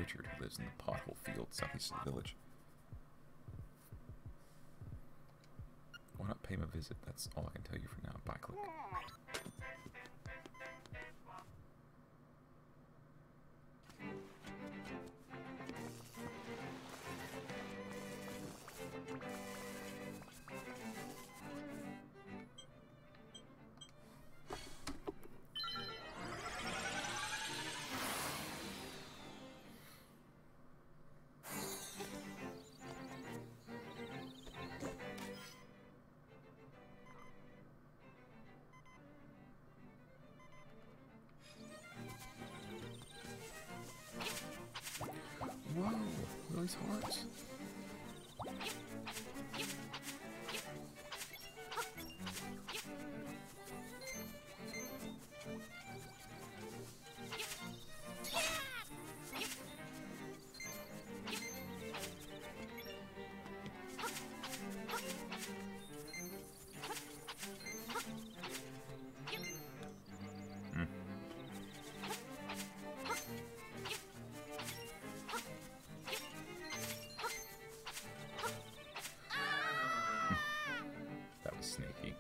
Blanchard, who lives in the Pothole Fields southeast of the village. Why not pay him a visit? That's all I can tell you for now. Bye, click. Whoa, those hearts. Sneaky.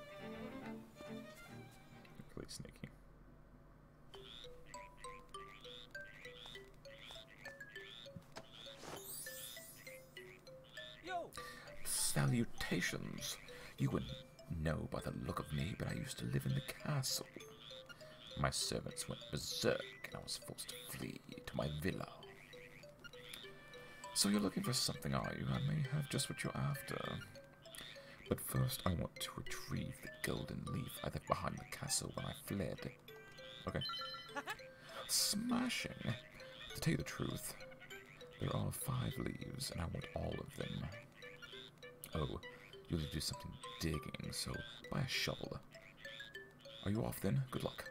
Really sneaky. Yo. Salutations. You wouldn't know by the look of me, but I used to live in the castle. My servants went berserk, and I was forced to flee to my villa. So you're looking for something, are you? I may have just what you're after. But first, I want to retrieve the golden leaf I left behind the castle when I fled. Okay. Smashing. To tell you the truth, there are 5 leaves, and I want all of them. Oh, you'll do something digging, so buy a shovel. Are you off then? Good luck.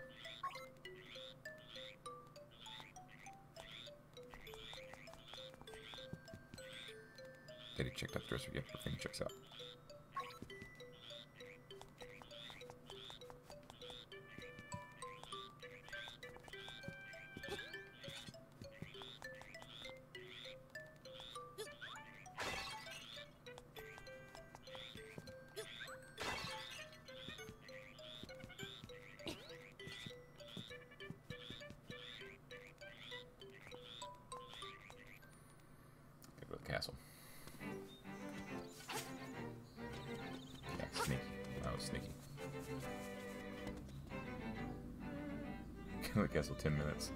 Daddy checked out the dresser yet? Everything checks out. Go to the castle. Yeah, sneaky. That was sneaky. Go to the castle 10 minutes.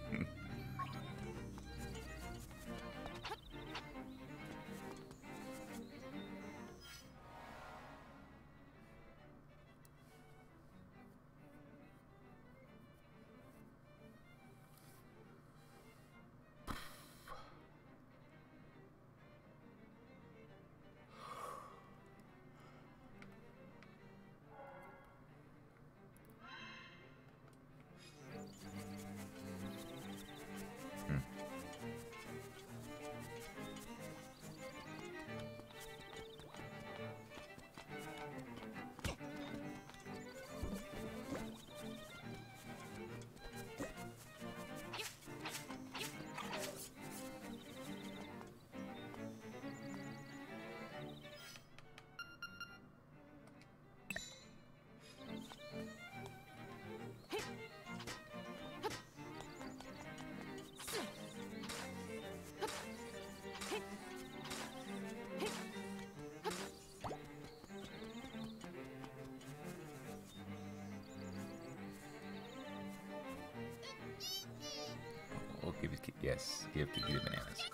Oh, give it, yes, give Kiki the bananas.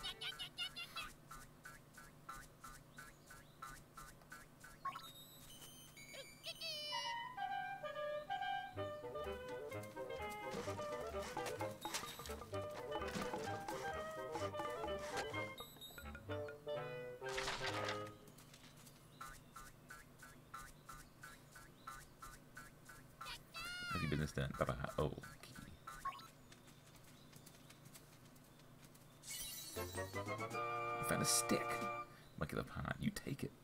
Have you business done? Bye bye. Oh, Kiki. You found a stick. Lucky the pond. You take it.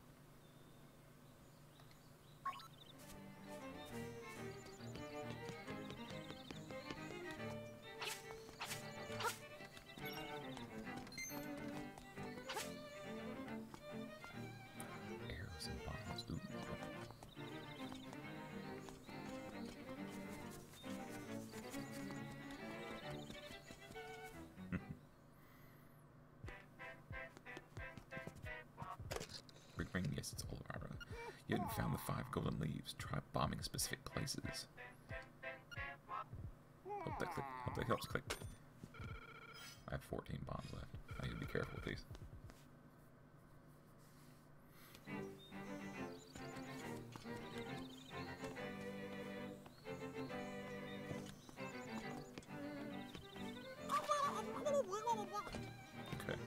it's all around. You hadn't found the 5 golden leaves. Try bombing specific places. Hope that click. Hope that helps. Click. I have 14 bombs left. I need to be careful with these. Okay.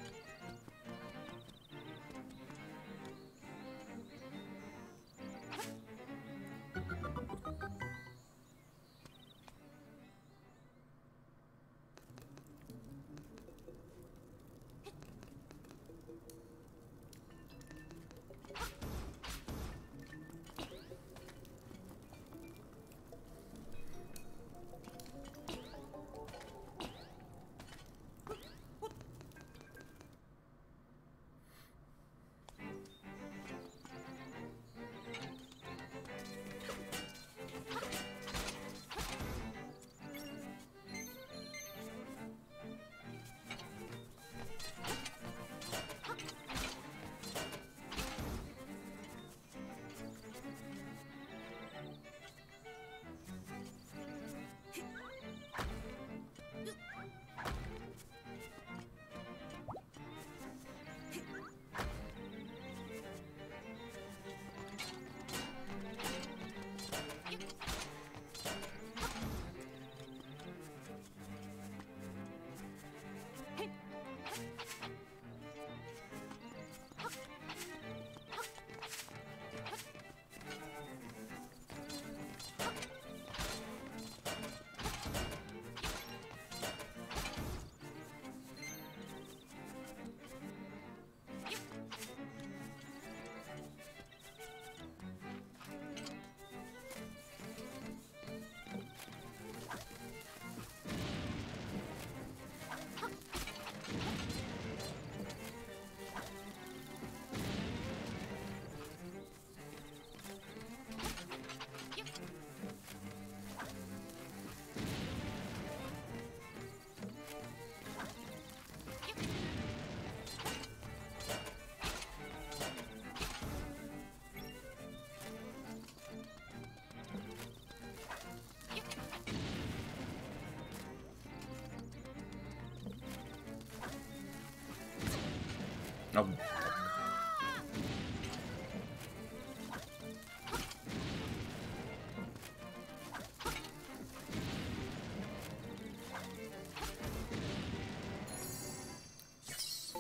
Oh. Yes.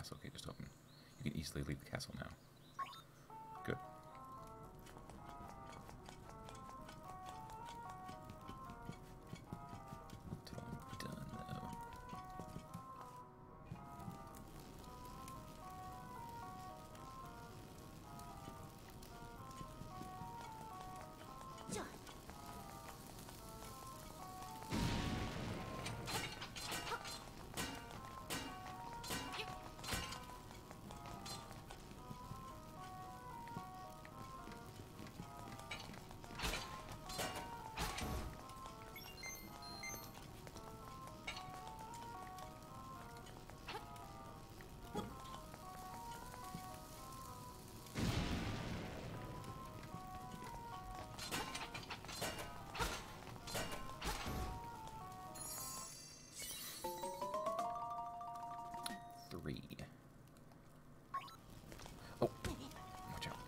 castle. Okay, just open. You can easily leave the castle now. Good. Until I'm done, though. Oh, watch out.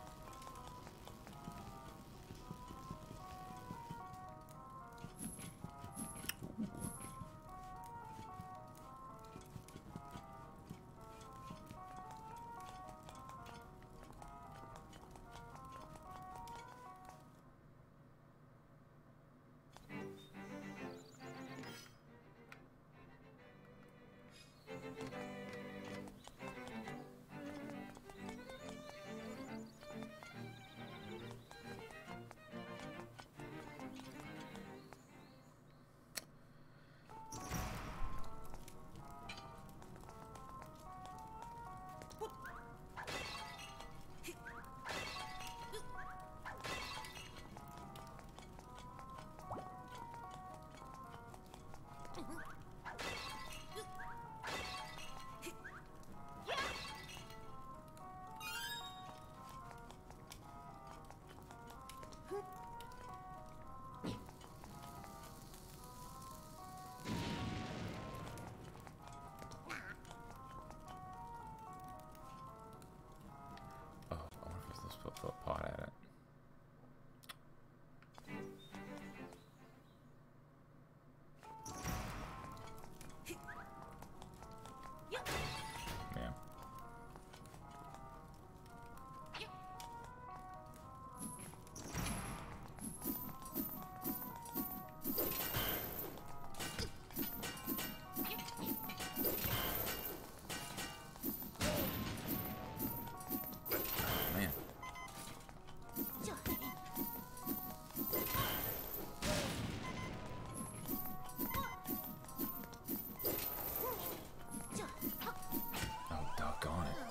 Throw a pot at it. Yeah. Man. Oh, doggone it.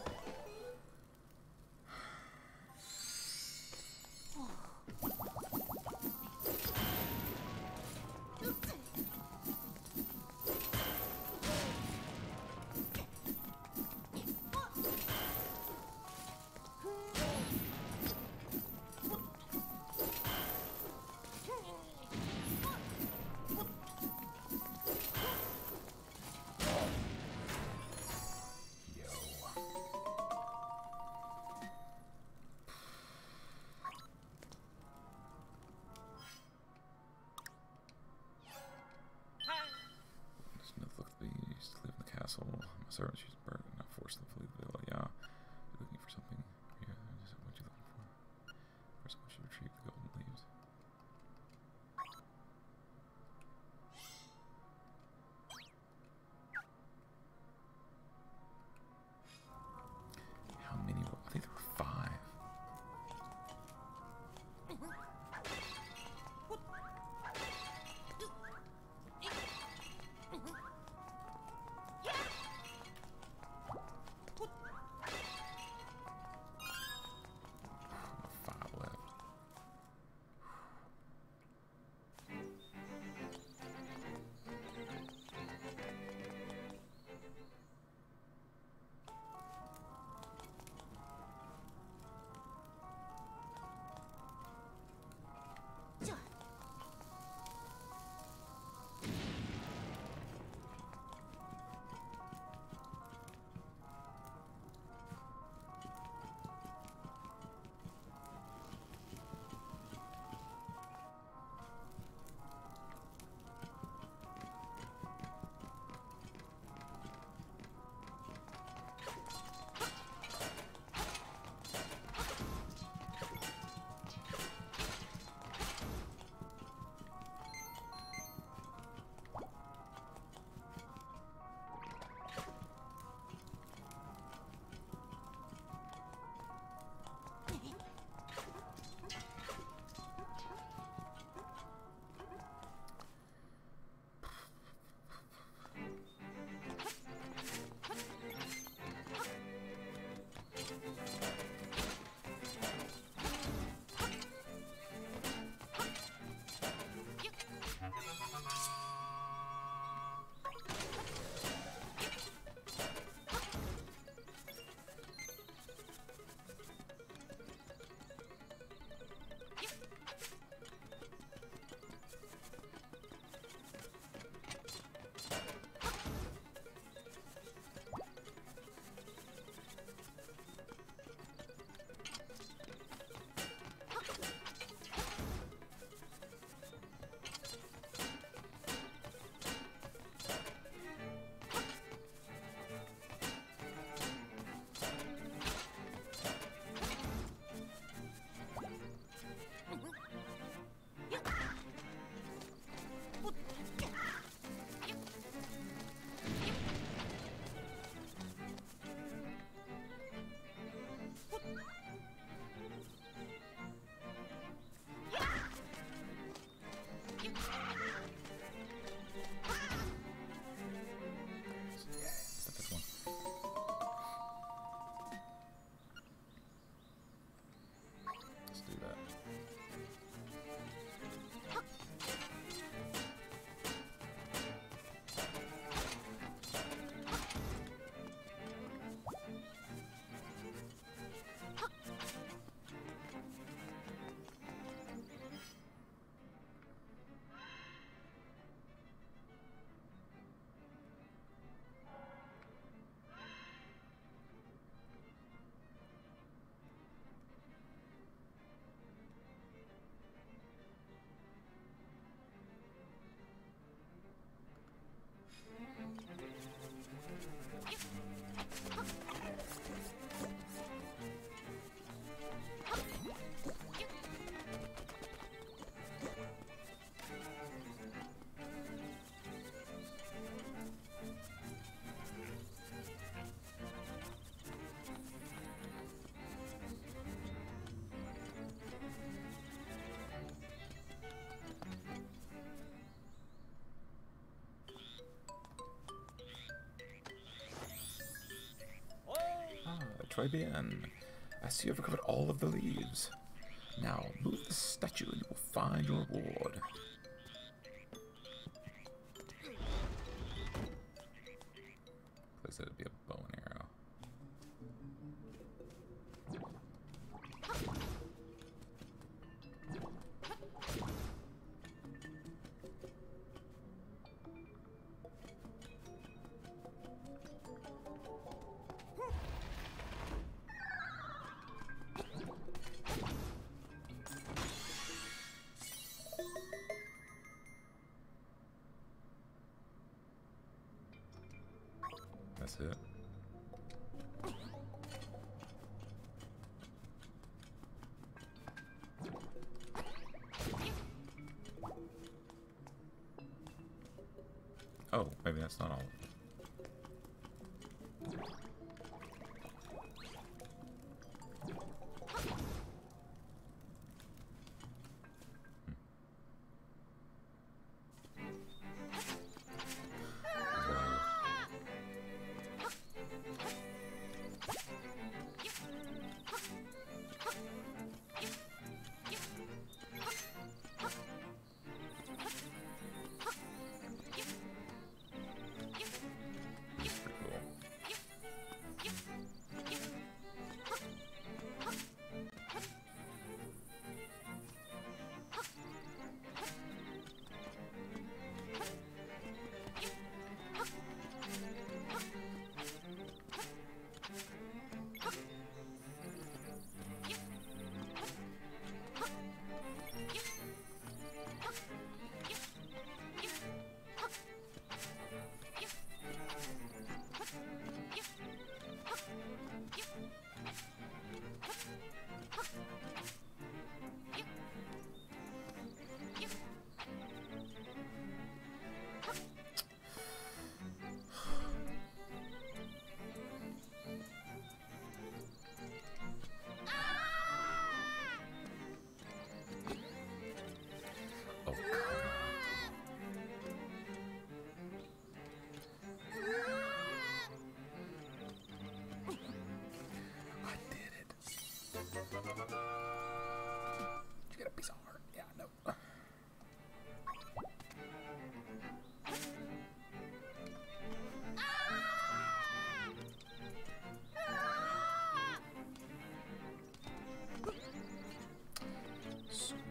Castle. My servant, she's burnt, not forced them to leave the villa. Yeah. You're looking for something? Yeah, what you looking for? First, I should retrieve the golden leaves. How many were? I think there were 5. Très bien. I see you've recovered all of the leaves. Now, move the statue and you will find your reward. Place it to be a bow and arrow. That's it. Oh, maybe that's not all of it. You get a piece of heart. Yeah, no. Sweet.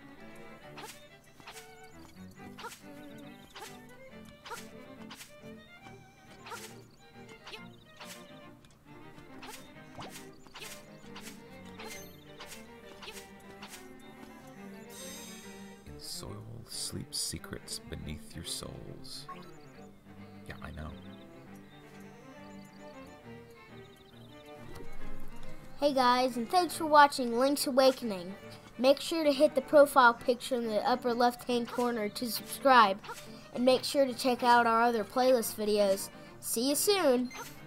Soil sleeps secrets beneath your souls. Yeah, I know. Hey guys, and thanks for watching Link's Awakening. Make sure to hit the profile picture in the upper left hand corner to subscribe. And make sure to check out our other playlist videos. See you soon!